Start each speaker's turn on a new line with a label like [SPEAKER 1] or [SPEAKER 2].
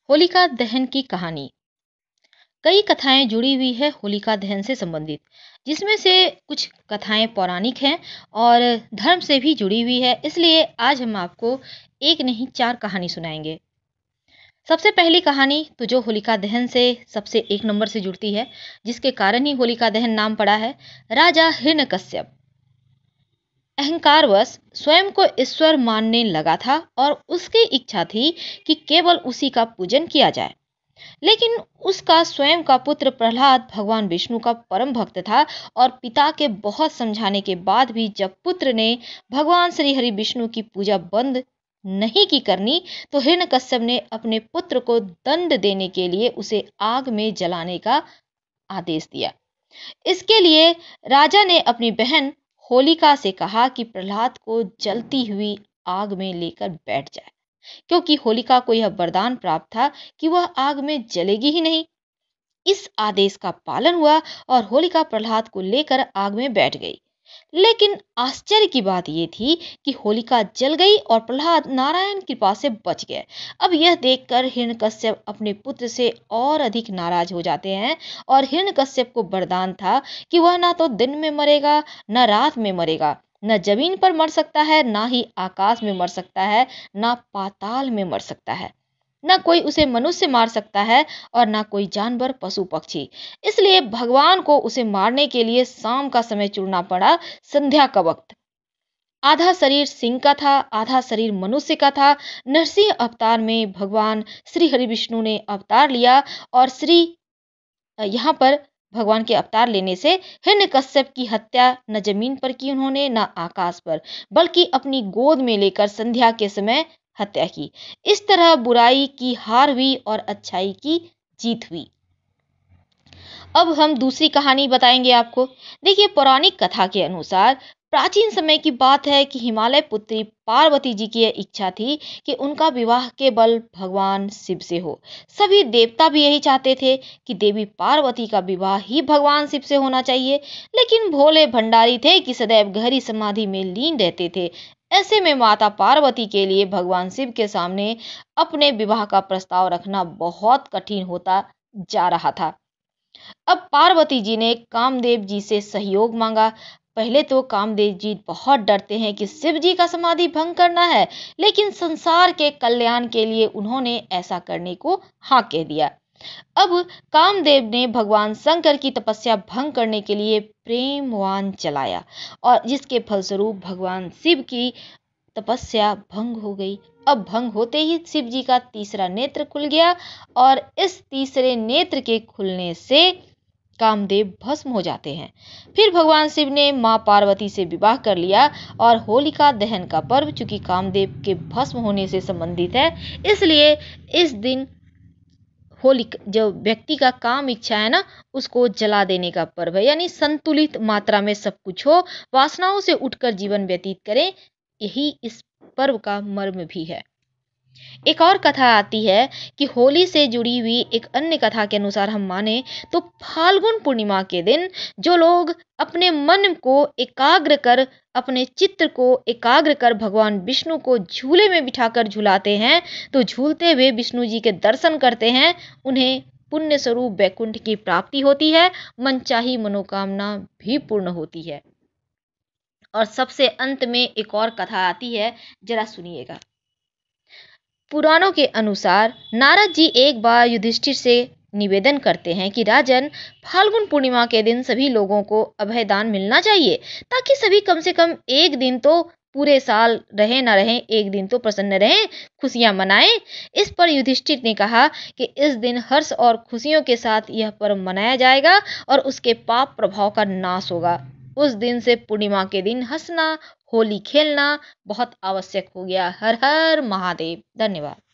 [SPEAKER 1] होलिका दहन की कहानी। कई कथाएं जुड़ी हुई है होलिका दहन से संबंधित, जिसमें से कुछ कथाएं पौराणिक हैं और धर्म से भी जुड़ी हुई है। इसलिए आज हम आपको एक नहीं चार कहानी सुनाएंगे। सबसे पहली कहानी तो जो होलिका दहन से सबसे एक नंबर से जुड़ती है, जिसके कारण ही होलिका दहन नाम पड़ा है। राजा हिरण्यकश्यप अहंकारवश स्वयं को ईश्वर मानने लगा था और उसकी इच्छा थी कि केवल उसी का पूजन किया जाए। लेकिन उसका स्वयं का पुत्र प्रहलाद भगवान विष्णु का परम भक्त था और पिता के बहुत समझाने के बाद भी जब पुत्र ने भगवान श्री हरि विष्णु की पूजा बंद नहीं की करनी, तो हिरण्यकश्यप ने अपने पुत्र को दंड देने के लिए उसे आग में जलाने का आदेश दिया। इसके लिए राजा ने अपनी बहन होलिका से कहा कि प्रहलाद को जलती हुई आग में लेकर बैठ जाए, क्योंकि होलिका को यह वरदान प्राप्त था कि वह आग में जलेगी ही नहीं। इस आदेश का पालन हुआ और होलिका प्रहलाद को लेकर आग में बैठ गई। लेकिन आश्चर्य की बात यह थी कि होलिका जल गई और प्रहलाद नारायण कृपा से बच गए। अब यह देखकर हिरण्यकश्यप अपने पुत्र से और अधिक नाराज हो जाते हैं और हिरण्यकश्यप को वरदान था कि वह ना तो दिन में मरेगा, न रात में मरेगा, न जमीन पर मर सकता है, ना ही आकाश में मर सकता है, ना पाताल में मर सकता है, ना कोई उसे मनुष्य मार सकता है और ना कोई जानवर पशु पक्षी। इसलिए भगवान को उसे मारने के लिए शाम का समय चुनना पड़ा, संध्या का वक्त। आधा शरीर सिंह का था, आधा शरीर मनुष्य का था। नरसिंह अवतार में भगवान श्री हरि विष्णु ने अवतार लिया और यहाँ पर भगवान के अवतार लेने से हिरण्यकश्यप की हत्या न जमीन पर की उन्होंने, न आकाश पर, बल्कि अपनी गोद में लेकर संध्या के समय हत्या की। इस तरह बुराई की हार हुई और अच्छाई की जीत हुई। अब हम दूसरी कहानी बताएंगे आपको। देखिए, पौराणिक कथा के अनुसार प्राचीन समय की बात है कि हिमालय पुत्री पार्वती जी की यह इच्छा थी कि उनका विवाह केवल भगवान शिव से हो। सभी देवता भी यही चाहते थे कि देवी पार्वती का विवाह ही भगवान शिव से होना चाहिए। लेकिन भोले भंडारी थे कि सदैव गहरी समाधि में लीन रहते थे। ऐसे में माता पार्वती के लिए भगवान शिव के सामने अपने विवाह का प्रस्ताव रखना बहुत कठिन होता जा रहा था। अब पार्वती जी ने कामदेव जी से सहयोग मांगा। पहले तो कामदेव जी बहुत डरते हैं कि शिव जी का समाधि भंग करना है, लेकिन संसार के कल्याण के लिए उन्होंने ऐसा करने को हाँ कह दिया। अब कामदेव ने भगवान शंकर की तपस्या भंग करने के लिए प्रेमवान चलाया और जिसके फलस्वरूप भगवान शिव की तपस्या भंग हो गई। अब भंग होते ही शिव जी का तीसरा नेत्र खुल गया और इस तीसरे नेत्र के खुलने से कामदेव भस्म हो जाते हैं। फिर भगवान शिव ने मां पार्वती से विवाह कर लिया और होलिका दहन का पर्व, चूंकि कामदेव के भस्म होने से संबंधित है, इसलिए इस दिन होलिका जो व्यक्ति का काम इच्छा है ना, उसको जला देने का पर्व है। यानी संतुलित मात्रा में सब कुछ हो, वासनाओं से उठकर जीवन व्यतीत करें, यही इस पर्व का मर्म भी है। एक और कथा आती है कि होली से जुड़ी हुई एक अन्य कथा के अनुसार हम माने तो फाल्गुन पूर्णिमा के दिन जो लोग अपने मन को एकाग्र कर, अपने चित्त को एकाग्र कर भगवान विष्णु को झूले में बिठाकर झुलाते हैं, तो झूलते हुए विष्णु जी के दर्शन करते हैं, उन्हें पुण्य स्वरूप वैकुंठ की प्राप्ति होती है, मनचाही मनोकामना भी पूर्ण होती है। और सबसे अंत में एक और कथा आती है, जरा सुनिएगा। पुराणों के अनुसार नारद जी एक बार युधिष्ठिर से निवेदन करते हैं कि राजन, फाल्गुन पूर्णिमा के दिन सभी लोगों को अभय दान मिलना चाहिए, ताकि सभी कम से कम एक दिन तो, पूरे साल रहे ना रहे, एक दिन तो प्रसन्न रहें, खुशियां मनाएं। इस पर युधिष्ठिर ने कहा कि इस दिन हर्ष और खुशियों के साथ यह पर्व मनाया जाएगा और उसके पाप प्रभाव का नाश होगा। उस दिन से पूर्णिमा के दिन हंसना, होली खेलना बहुत आवश्यक हो गया। हर हर महादेव। धन्यवाद।